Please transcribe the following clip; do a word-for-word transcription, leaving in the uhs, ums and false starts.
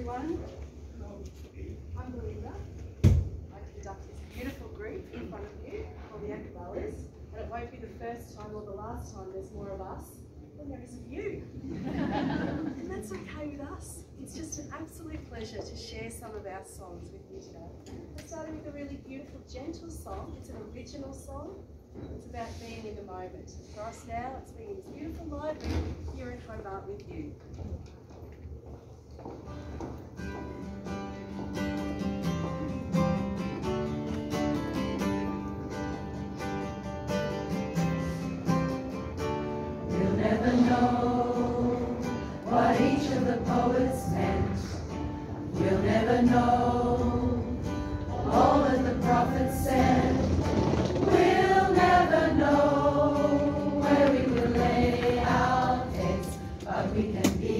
everyone. I'm Belinda. I conduct this beautiful group in front of you called the Acapellas, and it won't be the first time or the last time there's more of us than there is of you. And that's okay with us. It's just an absolute pleasure to share some of our songs with you today. I started with a really beautiful, gentle song. It's an original song. It's about being in the moment. For us now, it's being in this beautiful library here in Hobart with you. We'll never know what each of the poets meant. We'll never know all that the prophets said. We'll never know where we will lay our heads, but we can be